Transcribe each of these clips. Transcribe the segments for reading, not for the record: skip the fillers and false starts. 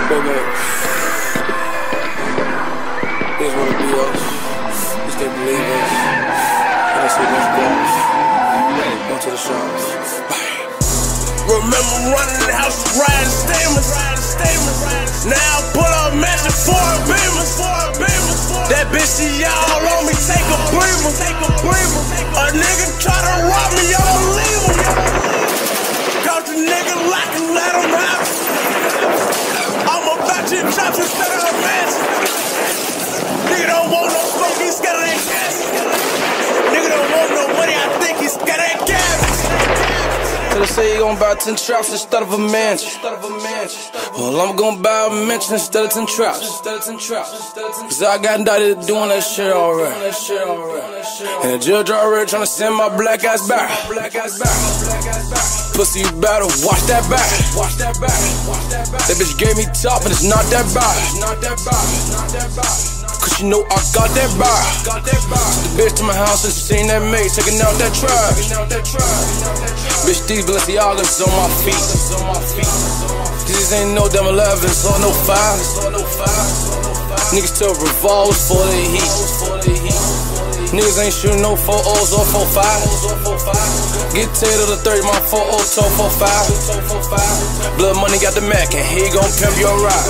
Look at it. Niggas wanna be us. At least they believe us. And that's what much goes. Go to the shops. Remember running the house, riding steamers. Now pull up matching for a beamer. That bitch, she all on me, take a breather. A nigga try to rob me, I don't leave him. Caught the nigga lock and let him out. I'm about to chops instead of a match. Nigga don't want no smoke, he's scared of that gas. Nigga don't want no money, I think he's scared of that cabbage. Till they say you gon' buy 10 traps instead of a mansion. Well, I'm gon' buy a mansion instead of 10 traps. Cause I got indicted doing that shit already. And the judge already tryna send my black ass back. Pussy, you better watch that back. That bitch gave me top and it's not that bad. Cause you know I got that bar. The bitch to my house and she seen that maid taking out that trash. Bitch, these Balenciagas on my feet. These ain't no damn 11s or no 5s. Niggas still revolvers for the heat. Niggas ain't shooting no 4-0s or 4-5s. Get tail to the 30, my 4-0, 4-5. Blood money got the Mac and he gon' pimp your ride.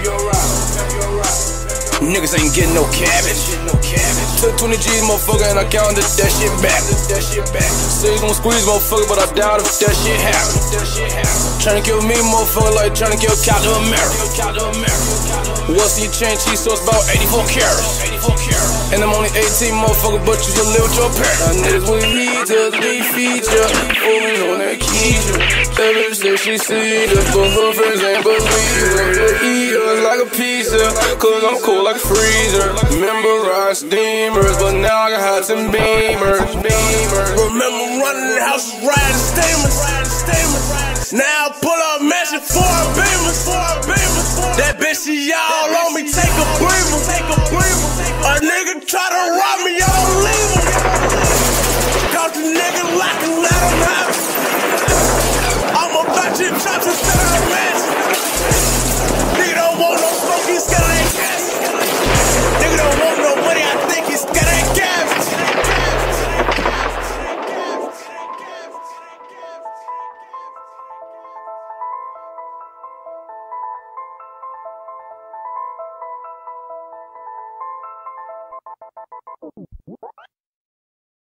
Niggas ain't getting no cabbage. Took 20 G's, motherfucker, and I counted that shit back. Say you gon' squeeze, motherfucker, but I doubt if that shit happen. Tryna kill me, motherfucker, like tryna kill Tadoe America. What's your chain cheese, so it's about 84 carats. And I'm only 18, motherfucker, but you still live with your parents. Now niggas with heaters, they feature. Always on that Keef. That bitch say she see us, but her friends ain't believe her. They eat us like a pizza, cause I'm cool like a freezer. Memorize steamers, but now I got hats and beamers. Remember running the house, riding steamers. Now pull up matching for a beamer. That bitch, she all on me, take a breather. A nigga try to rob me, I don't leave him. Caught the nigga lock and let him out. I'm about to chops instead of a match. Nigga don't want no smoke, he's scared of that gas. Nigga don't want no money, I think he's scared of that cabbage.